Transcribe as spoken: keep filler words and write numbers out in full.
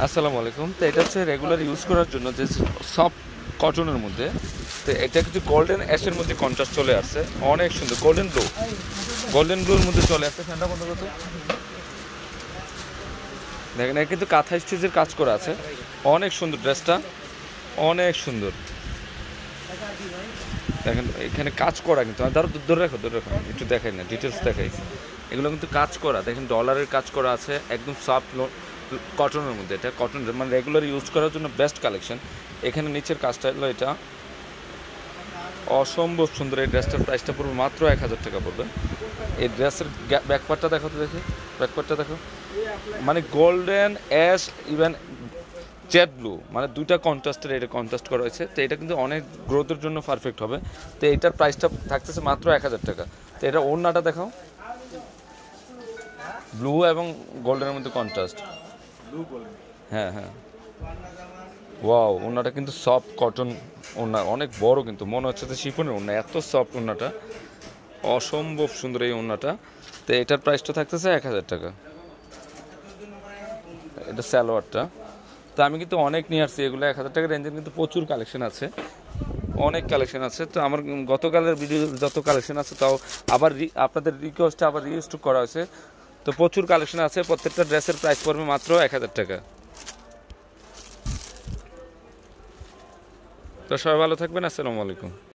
আসসালামু আলাইকুম। তো এটা হচ্ছে রেগুলার ইউজ করার জন্য যে সফট কটনের মধ্যে। তো এটা কিন্তু গোল্ডেন অ্যাশের মধ্যে কন্ট্রাস্ট চলে আসছে, অনেক সুন্দর। গোল্ডেন ব্লু, গোল্ডেন ব্লুর মধ্যে চলে আসছে। ফ্যানটা বন্ধ করতে দেখেন, এটা কিন্তু কাঁথা স্টিচের কাজ করা আছে, অনেক সুন্দর। ড্রেসটা অনেক সুন্দর। দেখেন এখানে কাজ করা, কিন্তু ধরো ধরে রাখো ধরে রাখো একটু দেখাই না, ডিটেলস দেখাই। এগুলো কিন্তু কাজ করা, দেখেন ডলারের কাজ করা আছে, একদম সফট কটনের মধ্যে। এটা কটন মানে রেগুলার ইউজ করার জন্য বেস্ট কালেকশন। এখানে নিচের কাজটা হলো এটা অসম্ভব সুন্দর। এই ড্রেসটার প্রাইসটা পড়বে মাত্র এক হাজার টাকা পড়বে। এই ড্রেসের ব্যাকপার্টটা দেখো তো, দেখি ব্যাকপার্টটা দেখো, মানে golden ash even jade blue, মানে দুইটা কন্ট্রাস্টের এটা কন্ট্রাস্ট করা হয়েছে। তো এটা কিন্তু অনেক গ্রোথের জন্য পারফেক্ট হবে। তো এটার প্রাইসটা থাকতেছে মাত্র এক হাজার টাকা। তো এটা ওড়নাটা দেখাও, ব্লু এবং গোল্ডেনের মধ্যে কন্ট্রাস্ট। হ্যাঁ হ্যাঁ, ওয়াও, ওড়নাটা কিন্তু সফট কটন ওড়না, অনেক বড়, কিন্তু মনে হচ্ছে যে শিফনের ওড়না, এত সফট ওড়নাটা, অসম্ভব সুন্দর এই ওড়নাটা। তো এটার প্রাইসটা থাকতেছে এক হাজার টাকা। এটা সালোয়ারটা। তো আমি কিন্তু অনেক নিয়ে আসছি এগুলো, এক হাজার টাকার রেঞ্জের কিন্তু প্রচুর কালেকশন আছে, অনেক কালেকশন আছে। তো আমার গতকালের ভিডিও যত কালেকশন আছে তাও আবার আপনাদের রিকোয়েস্টে আবার রিস্টক করা হয়েছে। তো প্রচুর কালেকশন আছে, প্রত্যেকটা ড্রেসের প্রাইস পড়বে মাত্র এক হাজার টাকা। তো সবাই ভালো থাকবেন, আসসালামু আলাইকুম।